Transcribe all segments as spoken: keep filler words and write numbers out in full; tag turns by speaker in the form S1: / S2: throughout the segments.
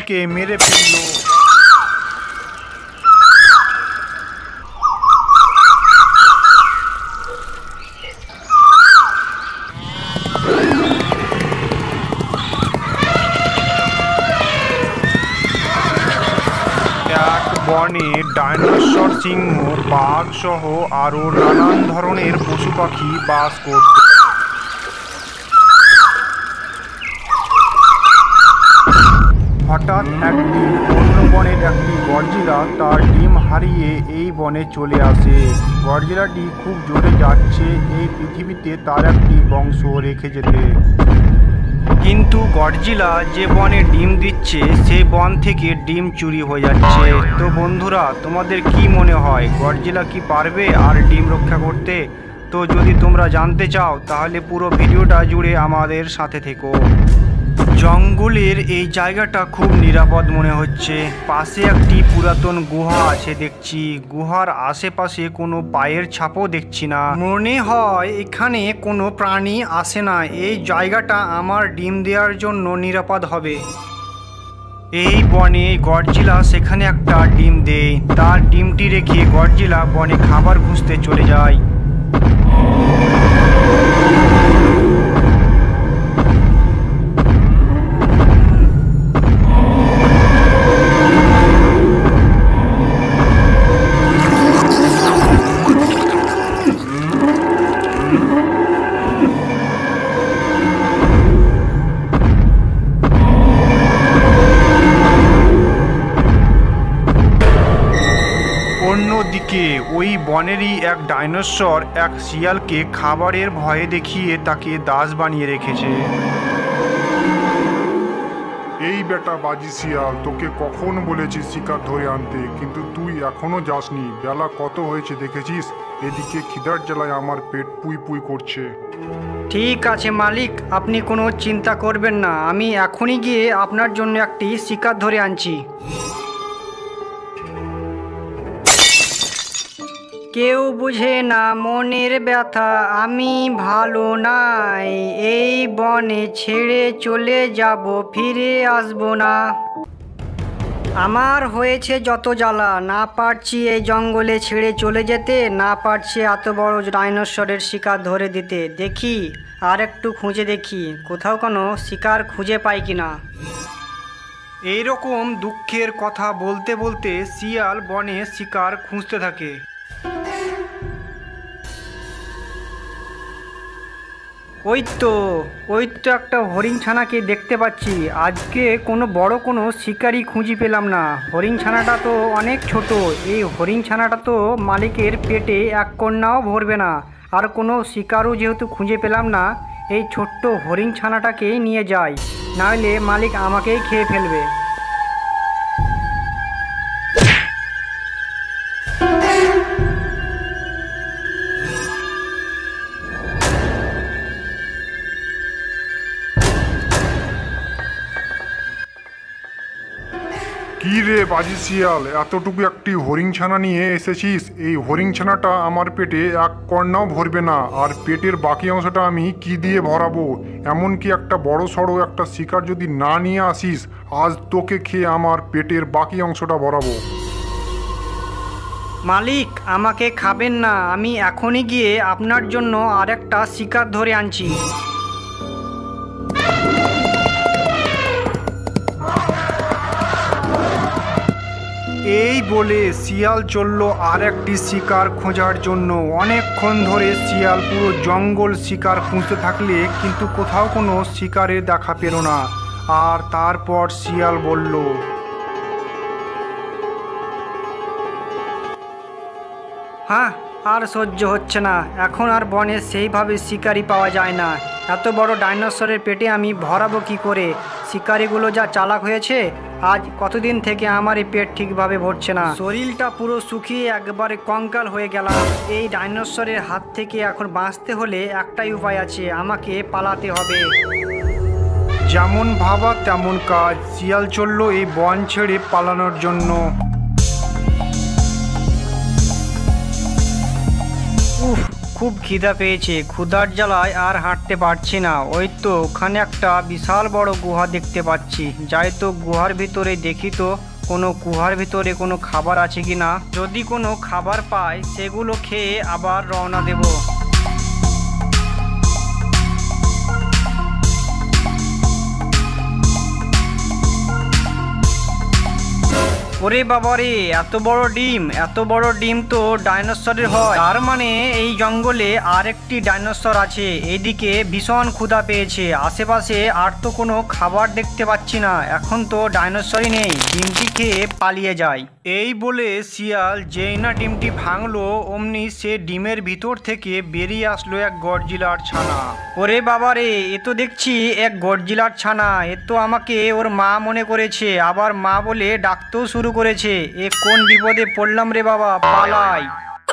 S1: শিয়ালকে মেরে ফেলল। এক বনে ডাইনোসর, সিংহ, বাঘ সহ আরো নানান ধরনের পশু পাখি বাস করত। হঠাৎ একদিন অন্য বনের একটি গডজিলা তার ডিম হারিয়ে এই বনে চলে আসে। গডজিলাটি খুব জোরে যাচ্ছে এই পৃথিবীতে তার একটি বংশ রেখে যেতে। কিন্তু গডজিলা যে বনে ডিম দিচ্ছে সেই বন থেকে ডিম চুরি হয়ে যাচ্ছে। তো বন্ধুরা, তোমাদের কি মনে হয় গডজিলা কি পারবে আর ডিম রক্ষা করতে? তো যদি তোমরা জানতে চাও তাহলে পুরো ভিডিওটা জুড়ে আমাদের সাথে থেকো। জঙ্গলের এই জায়গাটা খুব নিরাপদ মনে হচ্ছে। পাশে একটি পুরাতন গুহা আছে দেখছি। গুহার আশেপাশে কোনো পায়ের ছাপও দেখছি না। মনে হয় এখানে কোনো প্রাণী আসে না। এই জায়গাটা আমার ডিম দেওয়ার জন্য নিরাপদ হবে। এই বনে গডজিলা সেখানে একটা ডিম দেয়। তার ডিমটি রেখে গডজিলা বনে খাবার খুঁজতে চলে যায়। অন্যদিকে ওই বনেরই এক ডাইনোসর এক শিয়ালকে খাবারের ভয়ে দেখিয়ে তাকে দাস বানিয়ে রেখেছে।
S2: এই বেটা বাজি শিয়াল, তোকে কখন বলেছি শিকার ধরে আনতে, কিন্তু তুই এখনো যাসনি। বেলা কত হয়েছে দেখেছিস? এদিকে খিদার জ্বালায় আমার পেট পুই পুই করছে।
S3: ঠিক আছে মালিক, আপনি কোনো চিন্তা করবেন না। আমি এখনই গিয়ে আপনার জন্য একটি শিকার ধরে আনছি। কেউ বুঝে না মনের ব্যথা, আমি ভালো নাই। এই বনে ছেড়ে চলে যাব, ফিরে আসবো না। আমার হয়েছে যত জ্বালা, না পারছি এই জঙ্গলে ছেড়ে চলে যেতে, না পারছি এত বড় ডাইনোসরের শিকার ধরে দিতে। দেখি আর একটু খুঁজে দেখি কোথাও কোনো শিকার খুঁজে পাই কিনা।
S1: এইরকম দুঃখের কথা বলতে বলতে শিয়াল বনে শিকার খুঁজতে থাকে।
S3: ওই তো ওই তো একটা হরিণ ছানাকে দেখতে পাচ্ছি। আজকে কোনো বড় কোনো শিকারই খুঁজে পেলাম না। হরিণ ছানাটা তো অনেক ছোট। এই হরিণ ছানাটা তো মালিকের পেটে এক কন্যাও ভরবে না। আর কোনো শিকারও যেহেতু খুঁজে পেলাম না, এই ছোট্ট হরিণ ছানাটাকেই নিয়ে যাই, নাহলে মালিক আমাকেই খেয়ে ফেলবে।
S2: কি রে বাজি শিয়াল, এতটুকু একটি হরিণ ছানা নিয়ে এসেছিস? এই হরিণ ছানাটা আমার পেটে এক কর্নাও ভরবে না, আর পেটের বাকি অংশটা আমি কি দিয়ে ভরাবো? এমনকি একটা বড় সড়ো একটা শিকার যদি না নিয়ে আসিস, আজ তোকে খেয়ে আমার পেটের বাকি অংশটা ভরাবো।
S3: মালিক, আমাকে খাবেন না। আমি এখনই গিয়ে আপনার জন্য আরেকটা শিকার ধরে আনছি।
S1: এই বলে শিয়াল চলল আর একটি শিকার খোঁজার জন্য। অনেকক্ষণ ধরে শিয়াল পুরো জঙ্গল শিকার খুঁজতে থাকলে কিন্তু কোথাও কোনো শিকারের দেখা পেল না। আর তারপর শিয়াল বলল,
S3: হ্যাঁ, আর সহ্য হচ্ছে না। এখন আর বনে সেইভাবে শিকারি পাওয়া যায় না। এত বড় ডাইনোসরের পেটে আমি ভরাবো কি করে? শিকারিগুলো যা চালাক হয়েছে, আজ কতদিন থেকে আমার এই পেট ঠিকভাবে ভরছে না। শরীরটা পুরো শুকিয়ে একবারে কঙ্কাল হয়ে গেলাম। এই ডাইনোসরের হাত থেকে এখন বাঁচতে হলে একটাই উপায় আছে, আমাকে পালাতে হবে।
S1: যেমন ভাবা তেমন কাজ। শিয়াল চলল এই বন ছেড়ে পালানোর জন্য।
S3: উফ, খুব খিদা পেয়েছে, ক্ষুধার জ্বালায় আর হাঁটতে পারছি না। ওই তো ওখানে একটা বিশাল বড় গুহা দেখতে পাচ্ছি, যাই তো গুহার ভিতরে দেখি তো কোনো গুহার ভিতরে কোনো খাবার আছে কি না। যদি কোনো খাবার পাই সেগুলো খেয়ে আবার রওনা দেব। ওরে বাবারে, এত বড় ডিম! এত বড় ডিম তো ডাইনোসরের হয়, তার মানে এই জঙ্গলে আরেকটি ডাইনোসর আছে। এদিকে ভীষণ ক্ষুধা পেয়েছে, আশেপাশে আর তো কোনো খাবার দেখতে পাচ্ছি না। এখন তো ডাইনোসরই নেই, ডিমটি খেয়ে পালিয়ে যায়। এই বলে শিয়াল যেই না ডিমটি ভাঙলো, অমনি সে ডিমের ভিতর থেকে বেরিয়ে আসলো এক গডজিলার ছানা। ওরে বাবারে, এ তো দেখছি এক গডজিলার ছানা। এ তো আমাকে ওর মা মনে করেছে, আবার মা বলে ডাকতেও শুরু করেছে। এ কোন বিপদে পড়লাম রে বাবা, পালাই।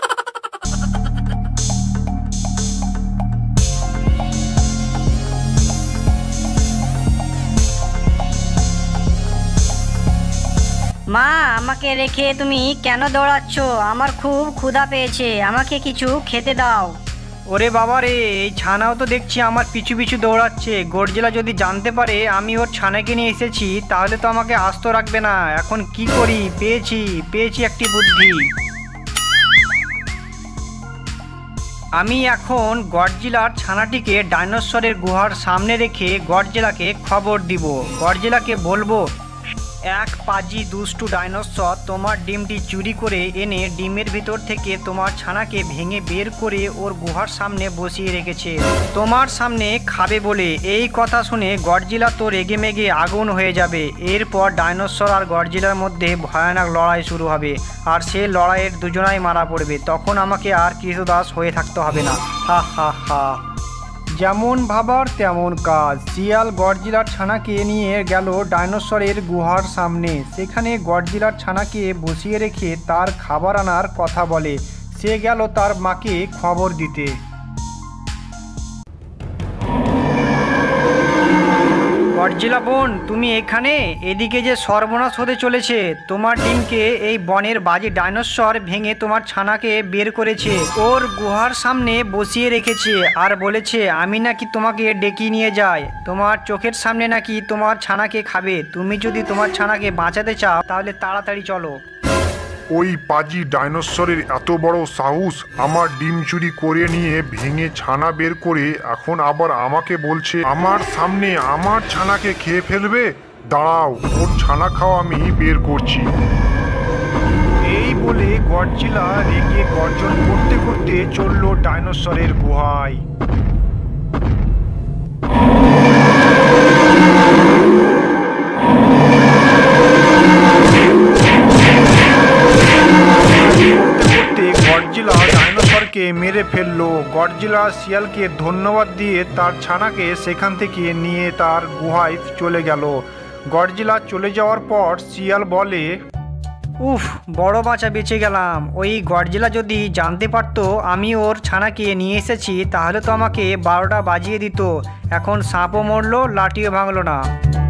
S4: মা, আমাকে রেখে তুমি কেন দৌড়াচ্ছ? আমার খুব ক্ষুধা পেয়েছে, আমাকে কিছু খেতে দাও।
S3: ওরে বাবা রে, এই ছানাও তো দেখছি আমার পিছু পিছু দৌড়াচ্ছে। গডজিলা যদি জানতে পারে আমি ওর ছানাকে নিয়ে এসেছি, তাহলে তো আমাকে আস্ত রাখবে না। এখন কি করি? পেয়েছি পেয়েছি একটি বুদ্ধি। আমি এখন গডজিলার ছানাটিকে ডাইনোসরের গুহার সামনে রেখে গডজিলাকে খবর দিব। গডজিলাকে বলবো, এক পাজি দুষ্টু ডাইনোসর তোমার ডিমটি চুরি করে এনে ডিমের ভিতর থেকে তোমার ছানাকে ভেঙে বের করে ওর গুহার সামনে বসিয়ে রেখেছে তোমার সামনে খাবে বলে। এই কথা শুনে গডজিলা তো রেগে মেগে আগুন হয়ে যাবে। এরপর ডাইনোসর আর গডজিলার মধ্যে ভয়ানক লড়াই শুরু হবে, আর সে লড়াইয়ের দুজনাই মারা পড়বে। তখন আমাকে আর কৃতদাস হয়ে থাকতে হবে না। হা হা হা। যেমন ভাবার তেমন কাজ। শিয়াল গডজিলার ছানাকে নিয়ে গেল ডাইনোসরের গুহার সামনে। সেখানে গডজিলার ছানাকে বসিয়ে রেখে তার খাবার আনার কথা বলে। সে গেল তার মাকে খবর দিতে। গডজিলা বোন, তুমি এখানে? এদিকে যে সর্বনাশ হতে চলেছে। তোমার ডিমকে এই বনের বাজে ডাইনোসর ভেঙে তোমার ছানাকে বের করেছে, ওর গুহার সামনে বসিয়ে রেখেছে, আর বলেছে আমি নাকি তোমাকে ডেকে নিয়ে যাই। তোমার চোখের সামনে নাকি তোমার ছানাকে খাবে। তুমি যদি তোমার ছানাকে বাঁচাতে চাও তাহলে তাড়াতাড়ি চলো।
S2: ওই পাজি ডাইনোসরের এত বড় সাহস, আমার ডিম চুরি করে নিয়ে ভেঙে ছানা বের করে এখন আবার আমাকে বলছে আমার সামনে আমার ছানাকে খেয়ে ফেলবে। দাঁড়াও, ওর ছানা খাওয়া আমি বের করছি।
S1: এই বলে গডজিলা রেগে গর্জন করতে করতে চলল ডাইনোসরের গুহায়। গডজিলা ডাইনোসরকে মেরে ফেললো। গডজিলা শিয়ালকে ধন্যবাদ দিয়ে তার ছানাকে সেখান থেকে নিয়ে তার গুহায় চলে গেল। গডজিলা চলে যাওয়ার পর শিয়াল বলে,
S3: উফ, বড় বাঁচা বেঁচে গেলাম। ওই গডজিলা যদি জানতে পারতো আমি ওর ছানাকে নিয়ে এসেছি, তাহলে তো আমাকে বারোটা বাজিয়ে দিত। এখন সাপও মরলো, লাঠিও ভাঙলো না।